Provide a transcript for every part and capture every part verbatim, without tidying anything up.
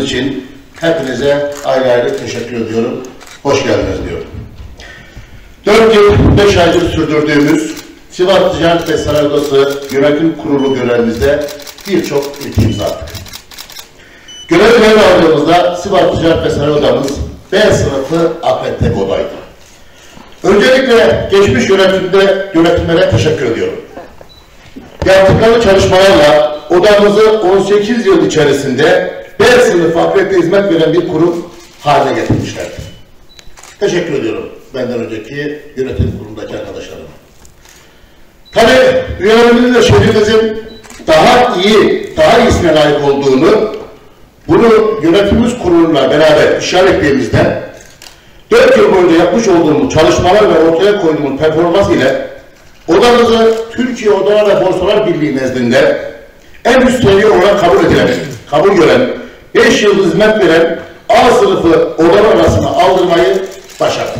için hepinize ayrı ayrı teşekkür ediyorum. Hoş geldiniz diyorum. Dört yıl, beş aydır sürdürdüğümüz Sivas Ticaret ve Sanayi Odası Yönetim Kurulu görevimizde birçok ilk imza attık. Görevleri aldığımızda Sivas Ticaret ve Sanayi Odamız B sınıfı Akredite odaydı. Öncelikle geçmiş yönetimde yönetimlere teşekkür ediyorum. Yaptıkları çalışmalarla odamızı on sekiz yıl içerisinde B sınıfı akredite hizmet veren bir kurum haline getirmişlerdir. Teşekkür ediyorum benden önceki yönetim kurulundaki arkadaşlarıma. Tabii üyelerimizin de şehrimizin daha iyi, daha iyisine layık olduğunu bunu yönetimimiz kuruluyla beraber işaretlediğimizde dört yıl boyunca yapmış olduğumuz çalışmalar ve ortaya koyduğumuz performans ile odamızı Türkiye Odalar ve Borsalar Birliği nezdinde en üst seviye olarak kabul edilen, kabul gören, beş yıl hizmet veren A sınıfı odalar arasına aldırmayı başardık.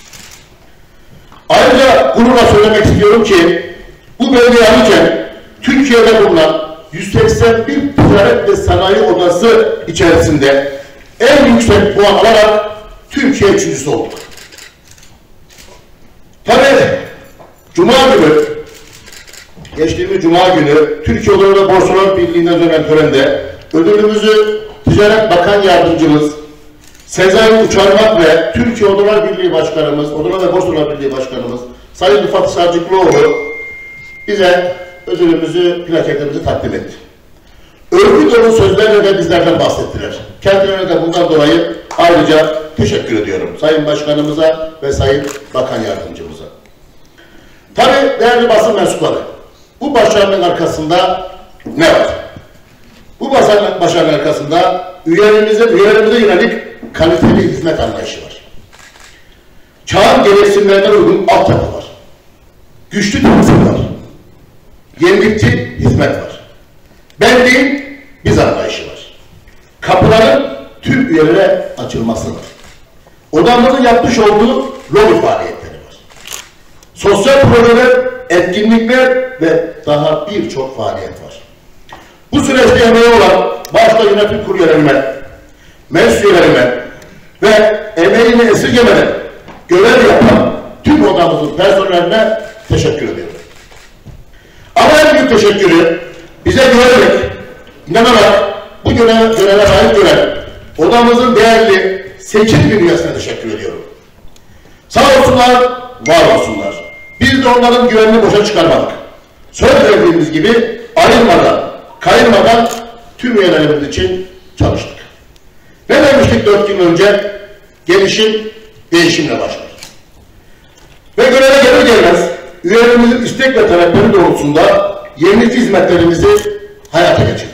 Ayrıca gururla söylemek istiyorum ki bu belgeyi alırken Türkiye'de bulunan yüz seksen bir ticaret ve sanayi odası içerisinde en yüksek puan alarak Türkiye üçüncüsü olduk. Tabii Cuma günü, geçtiğimiz Cuma günü Türkiye Odalar ve Borsalar Birliği'ne dönen törende ödülümüzü Ticaret Bakan Yardımcımız Sezai Uçarmak ve Türkiye Odalar Birliği Başkanımız, Odalar ve Borsalar Birliği Başkanımız Sayın Rıfat Sarcıklıoğlu bize ödülümüzü, plaketimizi takdim etti. Övgü dolu sözlerle de bizlerden bahsettiler. Kendilerine de bundan dolayı ayrıca teşekkür ediyorum. Sayın Başkanımıza ve Sayın Bakan Yardımcımıza. Tabii değerli basın mensupları, bu başarının arkasında ne var? Bu başarının arkasında üyelerimize, üyelerimize yönelik kaliteli hizmet anlayışı var. Çağın gereksinimlerine uygun altyapı var. Güçlü temsil var. Yenilikçi hizmet var. Ben değil, biz anlayışı var. Kapıların tüm üyelere açılması var. Odamızın yapmış olduğu lobi faaliyetleri var. Sosyal projeler, etkinlikler ve daha birçok faaliyet var. Bu süreçte emeği olan başta yönetim kurulu üyelerime, meclis üyelerime ve emeğini esirgemeden görev yapan tüm odamızın personeline teşekkür ediyorum. Ama en büyük teşekkürü bize güvenerek, inanarak bu göreve, göreve layık gören odamızın değerli sekiz bin üyesine teşekkür ediyorum. Sağ olsunlar, var olsunlar. Biz de onların güvenini boşa çıkarmadık. Söz verdiğimiz gibi ayrılmadan, kayırmadan tüm üyelerimiz için çalıştık. Ne demiştik dört yıl önce? Gelişim, değişimle başlar. Ve göreve gelir gelmez, üyelerimizin istek ve talepleri doğrultusunda yeni hizmetlerimizi hayata geçirdik.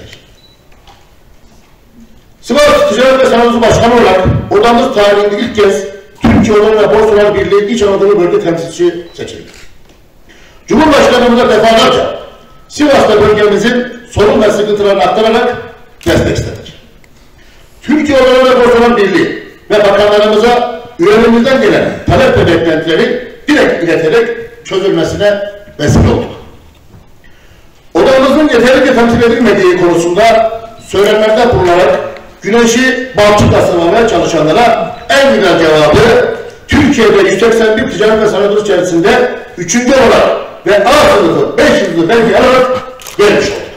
Sivas Ticaret ve Sanayi Odası Başkanı olarak odamız tarihinde ilk kez Türkiye Odalar ve Borsalar Birliği İç Anadolu Bölge Temsilcisi seçildi. Cumhurbaşkanımıza defalarca Sivas'ta bölgemizin sorun ve sıkıntılarını aktararak destek istedik. Türkiye Odalar ve Borsalar Birliği ve bakanlarımıza üyelerimizden gelen talep ve beklentileri direkt ileterek çözülmesine vesile olduk. Odamızın yeterince temsil edilmediği konusunda söylemlerde bulunarak güneşi balçıkla sınamaya çalışanlara en güzel cevabı Türkiye'de yüz seksen bir ticaret ve sanayi odası içerisinde üçüncü olarak ve A sınıfı beş yıldızlı belge alarak vermiş olduk.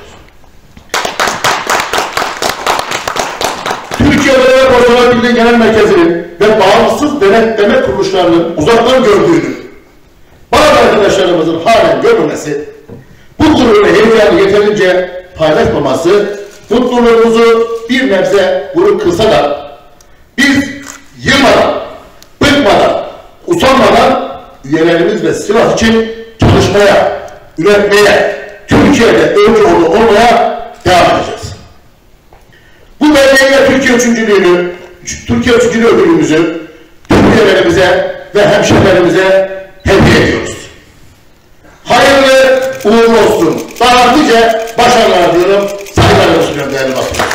Türkiye Odalar ve Borsalar Birliği Genel Merkezi'nin ve bağımsız denetleme kuruluşlarının uzaktan gördüğünü bazı arkadaşlarımızın halen görmemesi, bu kurulun heyecanı yeterince paylaşmaması mutluluğumuzu bir nebze vurup kılsa da biz yılmadan, bıkmadan, usanmadan üyelerimiz ve Sivas için çalışmaya, üretmeye, Türkiye'de öncü olmaya devam edeceğiz. Bu belgeyle Türkiye üçüncülüğünü, Türkiye üçüncülüğü ödülümüzü tüm üyelerimize ve hemşehrilerimize hediye ediyoruz. Hayırlı uğurlu olsun. Daha nice başarılar diyorum. Saygılar olsun değerli basın.